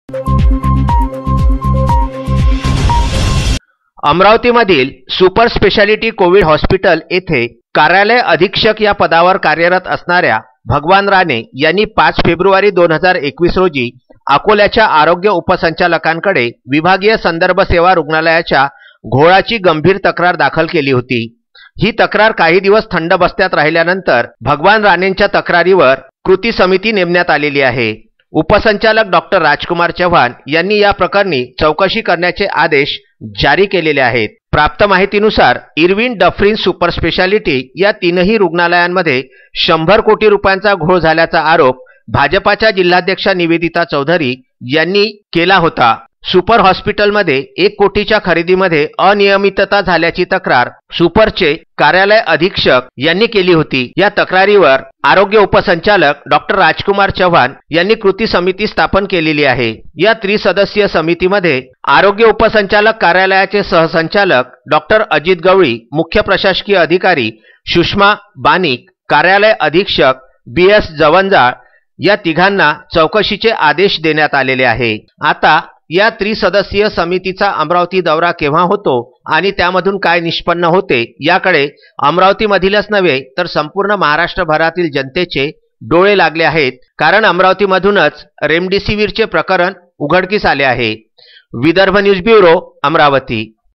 अमरावतीमधील super speciality covid hospital येथे कार्यालय अधीक्षक या पदावर कार्यरत असणाऱ्या भगवान राणे यांनी 5 फेब्रुवारी 2021 रोजी अकोल्याच्या आरोग्य उपसंचालकांकडे विभागीय संदर्भ सेवा रुग्णालयाच्या घोळाची गंभीर तक्रार दाखल केली होती। ही तक्रार काही दिवस थंड बस्त्यात राहिल्यानंतर भगवान राणेंच्या तक्रारीवर कृती समिती नेमण्यात आलेली आहे। उपसंचालक डॉक्टर राजकुमार चव्हाण यांनी या प्रकरणी चौकशी करण्याचे आदेश जारी केलेले आहेत। प्राप्त माहितीनुसार इरविन डफरीन सुपर स्पेशालिटी या तीनही रुग्णालयांमध्ये 100 कोटी रुपयांचा घोळ झाल्याचा आरोप भाजपाच्या जिल्हाध्यक्षा निवेदिता चौधरी यांनी केला होता। सुपर हॉस्पिटलमध्ये 1 कोटीच्या खरेदीमध्ये अनियमितता झाल्याची तक्रार सुपरचे कार्यालय अधीक्षक यांनी केली होती। या तक्रारीवर आरोग्य उपसंचालक डॉक्टर राजकुमार चव्हाण यांनी कृती समिती स्थापन केलेली आहे। या त्रिसदस्यीय समितीमध्ये आरोग्य उपसंचालक कार्यालयाचे सहसंचालक डॉक्टर अजित गवळी, मुख्य प्रशासकीय अधिकारी सुषमा बानिक, कार्यालय अधीक्षक BS जवंजाळ या तिघांना चौकशीचे आदेश देण्यात आलेले आहे। आता या त्रिसदस्यीय समितीचा अमरावती दौरा केव्हा होतो आणि त्यामधून काय निष्पन्न होते याकडे अमरावतीमधीलच नव्हे तर संपूर्ण महाराष्ट्रभरातील जनतेचे डोळे लागले आहेत। कारण अमरावतीमधूनच रेमडेसिवीरचे प्रकरण उघडकीस आले आहे। Vidarbha news bureau, Amravati.